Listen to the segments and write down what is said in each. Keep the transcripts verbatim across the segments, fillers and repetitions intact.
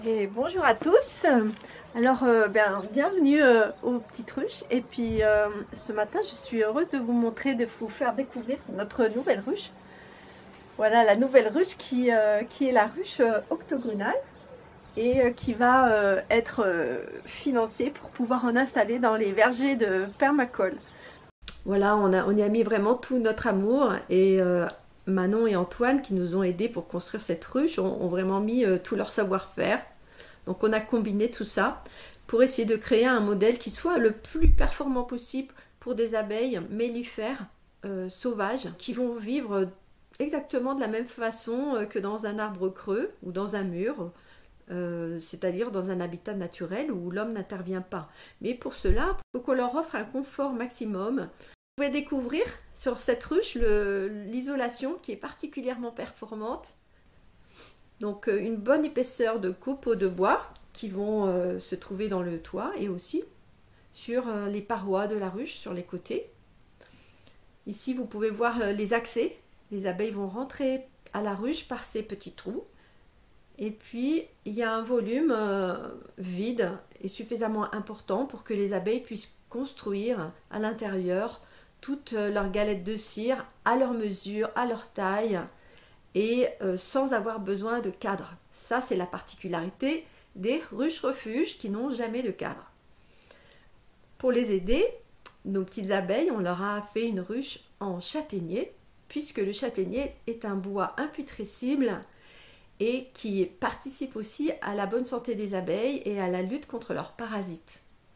Et bonjour à tous. Alors, euh, ben, bienvenue euh, aux petites ruches. Et puis, euh, ce matin, je suis heureuse de vous montrer, de vous faire découvrir notre nouvelle ruche. Voilà, la nouvelle ruche qui, euh, qui est la ruche euh, octogonale et euh, qui va euh, être euh, financée pour pouvoir en installer dans les vergers de permacolle. Voilà, on, a, on y a mis vraiment tout notre amour et euh, Manon et Antoine qui nous ont aidés pour construire cette ruche ont, ont vraiment mis euh, tout leur savoir-faire. Donc on a combiné tout ça pour essayer de créer un modèle qui soit le plus performant possible pour des abeilles mellifères euh, sauvages qui vont vivre exactement de la même façon que dans un arbre creux ou dans un mur, euh, c'est-à-dire dans un habitat naturel où l'homme n'intervient pas. Mais pour cela, il faut qu'on leur offre un confort maximum. Vous pouvez découvrir sur cette ruche l'isolation qui est particulièrement performante. Donc une bonne épaisseur de copeaux de bois qui vont euh, se trouver dans le toit et aussi sur euh, les parois de la ruche, sur les côtés. Ici vous pouvez voir euh, les accès. Les abeilles vont rentrer à la ruche par ces petits trous. Et puis il y a un volume euh, vide et suffisamment important pour que les abeilles puissent construire à l'intérieur toutes leurs galettes de cire à leur mesure, à leur taille, et euh, sans avoir besoin de cadre. Ça, c'est la particularité des ruches refuges qui n'ont jamais de cadre. Pour les aider, nos petites abeilles, on leur a fait une ruche en châtaignier, puisque le châtaignier est un bois imputrescible et qui participe aussi à la bonne santé des abeilles et à la lutte contre leurs parasites.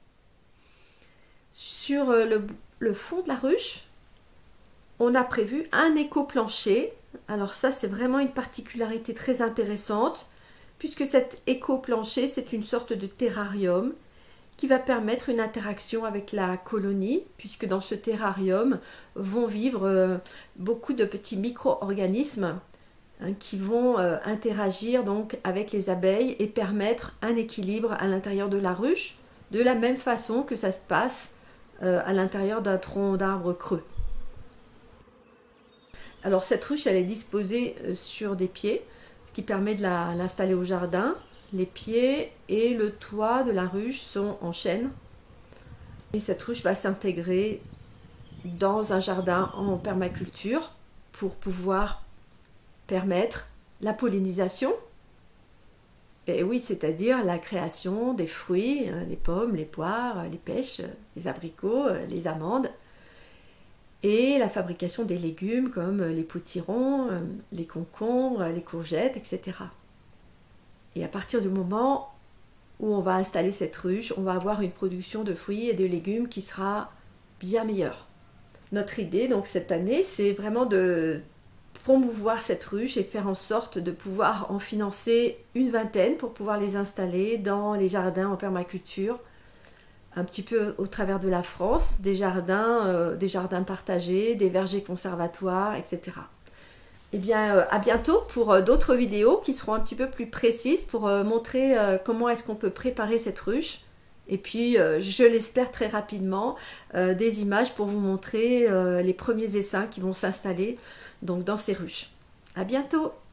Sur le, le fond de la ruche, on a prévu un éco-plancher. Alors ça, c'est vraiment une particularité très intéressante, puisque cet éco-plancher, c'est une sorte de terrarium qui va permettre une interaction avec la colonie, puisque dans ce terrarium vont vivre beaucoup de petits micro-organismes hein, qui vont euh, interagir donc avec les abeilles et permettre un équilibre à l'intérieur de la ruche, de la même façon que ça se passe euh, à l'intérieur d'un tronc d'arbre creux. Alors cette ruche, elle est disposée sur des pieds, ce qui permet de l'installer au jardin. Les pieds et le toit de la ruche sont en chêne. Et cette ruche va s'intégrer dans un jardin en permaculture pour pouvoir permettre la pollinisation. Et oui, c'est-à-dire la création des fruits, les pommes, les poires, les pêches, les abricots, les amandes. Et la fabrication des légumes comme les potirons, les concombres, les courgettes, et cetera. Et à partir du moment où on va installer cette ruche, on va avoir une production de fruits et de légumes qui sera bien meilleure. Notre idée, donc cette année, c'est vraiment de promouvoir cette ruche et faire en sorte de pouvoir en financer une vingtaine pour pouvoir les installer dans les jardins en permaculture, un petit peu au travers de la France, des jardins, euh, des jardins partagés, des vergers conservatoires, et cetera. Eh bien, euh, à bientôt pour euh, d'autres vidéos qui seront un petit peu plus précises pour euh, montrer euh, comment est-ce qu'on peut préparer cette ruche. Et puis, euh, je l'espère très rapidement, euh, des images pour vous montrer euh, les premiers essaims qui vont s'installer donc dans ces ruches. À bientôt!